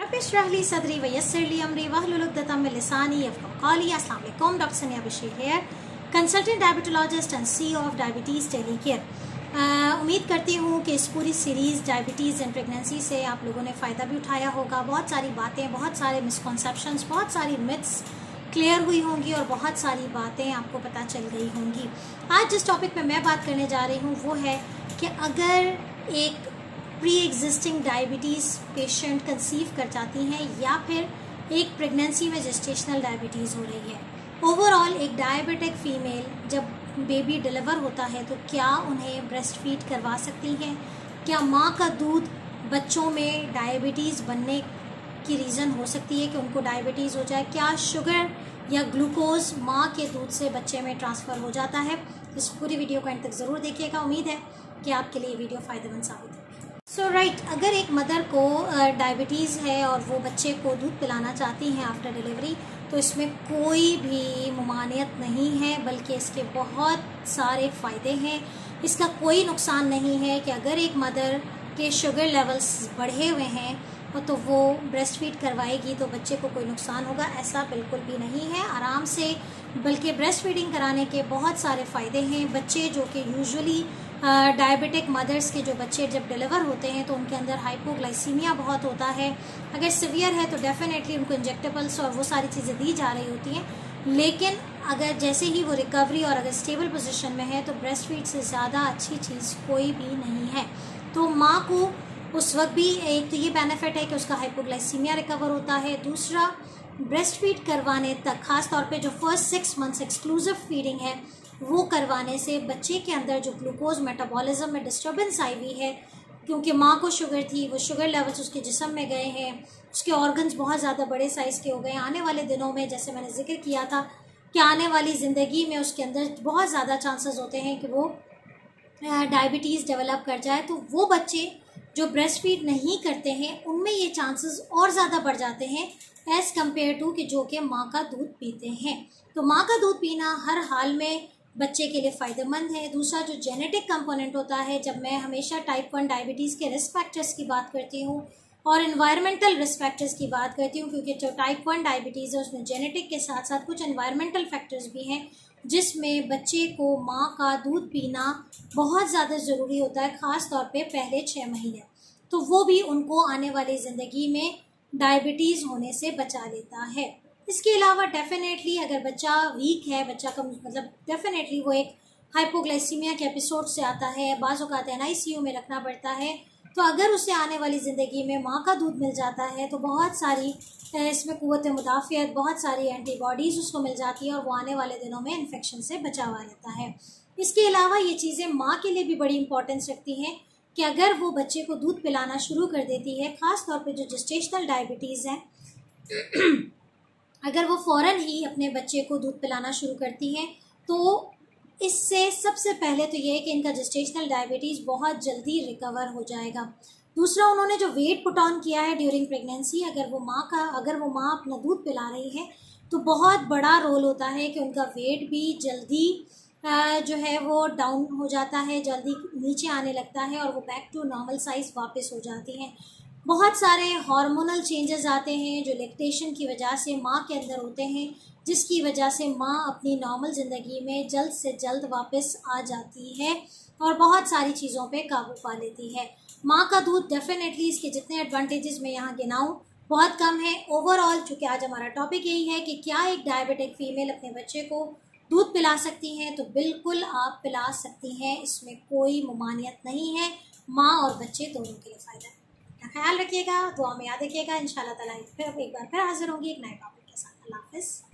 रब्बिश्रहली सदरी वयस्सिरली अमरी वहलुल उक़दतम मिन लिसानी यफ़क़हू क़ौली। अस्सलाम वालेकुम, doctor Sania Bashir here, consultant diabetologist and CEO of diabetes tele care. उम्मीद करती हूँ कि इस पूरी सीरीज़ डायबिटीज़ एंड प्रेगनेंसी से आप लोगों ने फ़ायदा भी उठाया होगा। बहुत सारी बातें, बहुत सारे मिसकॉन्सेप्शंस, बहुत सारी मिथ्स क्लियर हुई होंगी और बहुत सारी बातें आपको पता चल गई होंगी। आज जिस टॉपिक पे मैं बात करने जा रही हूँ वो है कि अगर एक pre existing diabetes patient conceive कर जाती हैं या फिर एक प्रेगनेंसी में जेस्टेशनल डायबिटीज़ हो रही है, ओवरऑल एक डायबिटिक फ़ीमेल जब बेबी डिलीवर होता है तो क्या उन्हें ब्रेस्ट फीड करवा सकती हैं? क्या माँ का दूध बच्चों में डायबिटीज़ बनने की रीज़न हो सकती है कि उनको डायबिटीज़ हो जाए? क्या शुगर या ग्लूकोज माँ के दूध से बच्चे में ट्रांसफ़र हो जाता है? इस पूरी वीडियो को एंड तक ज़रूर देखिएगा। उम्मीद है कि आपके लिए वीडियो फ़ायदेमंद साबित होगी। अगर एक मदर को डायबिटीज़ है और वो बच्चे को दूध पिलाना चाहती हैं आफ्टर डिलीवरी, तो इसमें कोई भी ममानियत नहीं है, बल्कि इसके बहुत सारे फ़ायदे हैं। इसका कोई नुकसान नहीं है कि अगर एक मदर के शुगर लेवल्स बढ़े हुए हैं तो वो ब्रेस्ट फीड करवाएगी तो बच्चे को कोई नुकसान होगा, ऐसा बिल्कुल भी नहीं है। आराम से, बल्कि ब्रेस्ट फीडिंग कराने के बहुत सारे फ़ायदे हैं। बच्चे जो कि यूजुअली डायबिटिक मदर्स के जो बच्चे जब डिलीवर होते हैं तो उनके अंदर हाइपोग्लाइसीमिया बहुत होता है। अगर सीवियर है तो डेफिनेटली उनको इंजेक्टेबल्स और वो सारी चीज़ें दी जा रही होती हैं, लेकिन अगर जैसे ही वो रिकवरी और अगर स्टेबल पोजीशन में है तो ब्रेस्ट फीड से ज़्यादा अच्छी चीज़ कोई भी नहीं है। तो माँ को उस वक्त भी एक तो ये बेनिफिट है कि उसका हाइपोग्लाइसीमिया रिकवर होता है। दूसरा, ब्रेस्ट फीड करवाने तक, ख़ास तौर पे जो फर्स्ट 6 मंथ्स एक्सक्लूसिव फीडिंग है वो करवाने से बच्चे के अंदर जो ग्लूकोज मेटाबॉलिज्म में डिस्टर्बेंस आई हुई है, क्योंकि माँ को शुगर थी, वो शुगर लेवल्स उसके जिस्म में गए हैं, उसके ऑर्गन्स बहुत ज़्यादा बड़े साइज़ के हो गए। आने वाले दिनों में, जैसे मैंने जिक्र किया था, कि आने वाली ज़िंदगी में उसके अंदर बहुत ज़्यादा चांसेस होते हैं कि वो डायबिटीज़ डेवलप कर जाए। तो वो बच्चे जो ब्रेस्ट फीड नहीं करते हैं उनमें ये चांसेस और ज़्यादा बढ़ जाते हैं एज़ कम्पेयर टू कि जो कि माँ का दूध पीते हैं। तो माँ का दूध पीना हर हाल में बच्चे के लिए फ़ायदेमंद है। दूसरा, जो जेनेटिक कंपोनेंट होता है, जब मैं हमेशा टाइप 1 डायबिटीज़ के रिस्क फैक्टर्स की बात करती हूँ और एनवायरमेंटल रिस्क फैक्टर्स की बात करती हूँ, क्योंकि जो टाइप 1 डायबिटीज़ है उसमें जेनेटिक के साथ साथ कुछ एनवायरमेंटल फैक्टर्स भी हैं, जिसमें बच्चे को माँ का दूध पीना बहुत ज़्यादा ज़रूरी होता है, ख़ास तौर पे पहले 6 महीने। तो वो भी उनको आने वाली ज़िंदगी में डायबिटीज़ होने से बचा लेता है। इसके अलावा डेफिनेटली अगर बच्चा वीक है, बच्चा का मतलब डेफिनेटली वो एक हाइपोग्लाइसीमिया के एपिसोड से आता है, बाज़ औक़ात NICU में रखना पड़ता है, तो अगर उसे आने वाली ज़िंदगी में माँ का दूध मिल जाता है तो बहुत सारी इसमें क़ुव्वत मुदाफ़ियत, बहुत सारी एंटीबॉडीज़ उसको मिल जाती है और वो आने वाले दिनों में इन्फेक्शन से बचा हुआ रहता है। इसके अलावा ये चीज़ें माँ के लिए भी बड़ी इंपॉर्टेंस रखती हैं कि अगर वो बच्चे को दूध पिलाना शुरू कर देती है, ख़ास तौर पे जो जेस्टेशनल डायबिटीज़ है, अगर वो फ़ौरन ही अपने बच्चे को दूध पिलाना शुरू करती हैं तो इससे सबसे पहले तो ये है कि इनका जेस्टेशनल डायबिटीज़ बहुत जल्दी रिकवर हो जाएगा। दूसरा, उन्होंने जो वेट पुट ऑन किया है ड्यूरिंग प्रेगनेंसी, अगर वो माँ अपना दूध पिला रही है तो बहुत बड़ा रोल होता है कि उनका वेट भी जल्दी जो है वो डाउन हो जाता है, जल्दी नीचे आने लगता है और वो बैक टू नॉर्मल साइज़ वापस हो जाती हैं। बहुत सारे हार्मोनल चेंजेस आते हैं जो लैक्टेशन की वजह से माँ के अंदर होते हैं, जिसकी वजह से माँ अपनी नॉर्मल ज़िंदगी में जल्द से जल्द वापस आ जाती है और बहुत सारी चीज़ों पे काबू पा लेती है। माँ का दूध डेफिनेटली, इसके जितने एडवांटेजेस मैं यहाँ गिनाऊँ बहुत कम है। ओवरऑल, चूँकि आज हमारा टॉपिक यही है कि क्या एक डायबिटिक फ़ीमेल अपने बच्चे को दूध पिला सकती हैं, तो बिल्कुल आप पिला सकती हैं, इसमें कोई ममानियत नहीं है। माँ और बच्चे दोनों के लिए फ़ायदा है। ख्याल रखिएगा, दुआ में याद रखिएगा। इंशाल्लाह ताला फिर एक बार हाजिर होंगी एक नए टॉपिक के साथ। अल्लाह हाफ़िज़।